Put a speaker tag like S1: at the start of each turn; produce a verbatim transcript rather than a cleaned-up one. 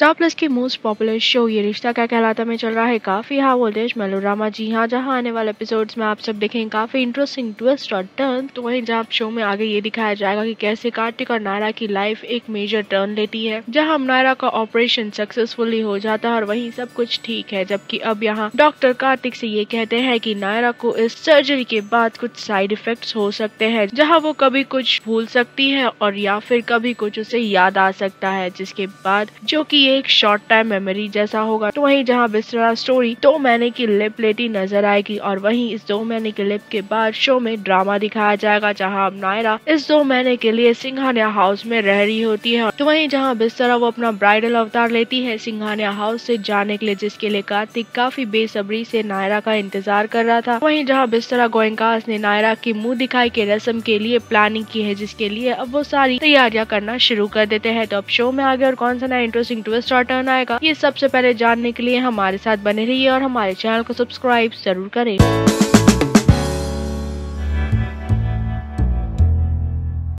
S1: Star Plus की most popular show ये रिश्ता क्या कहलाता में चल रहा है काफी हाई वोल्टेज मेलोड्रामा। जी हाँ, जहाँ आने वाले एपिसोड्स में आप सब देखेंगे काफी इंटरेस्टिंग ट्विस्ट और टर्न। तो वहीं जहाँ शो में आगे ये दिखाया जाएगा कि कैसे कार्तिक और नायरा की लाइफ एक मेजर टर्न लेती है, जहाँ नायरा का ऑपरेशन सक्सेसफुली हो जाता है और वहीं सब कुछ ठीक है। जबकि अब यहाँ डॉक्टर कार्तिक से ये कहते हैं कि नायरा को इस सर्जरी के बाद कुछ साइड इफेक्ट्स हो सकते हैं, जहाँ वो कभी कुछ भूल सकती है और या फिर कभी कुछ उसे याद आ सकता है, जिसके बाद जो कि एक शॉर्ट टाइम मेमोरी जैसा होगा। तो वहीं जहां बिस्तरा स्टोरी दो महीने की लिप लेटी नजर आएगी और वहीं इस दो महीने की लिप के बाद शो में ड्रामा दिखाया जाएगा, जहां अब नायरा इस दो महीने के लिए सिंघानिया हाउस में रह रही होती है। तो वहीं जहां बिस्तरा वो अपना ब्राइडल अवतार लेती है सिंघानिया हाउस से जाने के लिए, जिसके लिए कार्तिक काफी बेसब्री से नायरा का इंतजार कर रहा था। वहीं जहाँ बिस्तरा गोयनकास ने नायरा की मुँह दिखाई के रस्म के लिए प्लानिंग की है, जिसके लिए अब वो सारी तैयारियां करना शुरू कर देते हैं। तो अब शो में आगे और कौन सा नया इंटरेस्टिंग ट्विस्ट और टर्न आएगा, ये सबसे पहले जानने के लिए हमारे साथ बने रहिए और हमारे चैनल को सब्सक्राइब जरूर करें।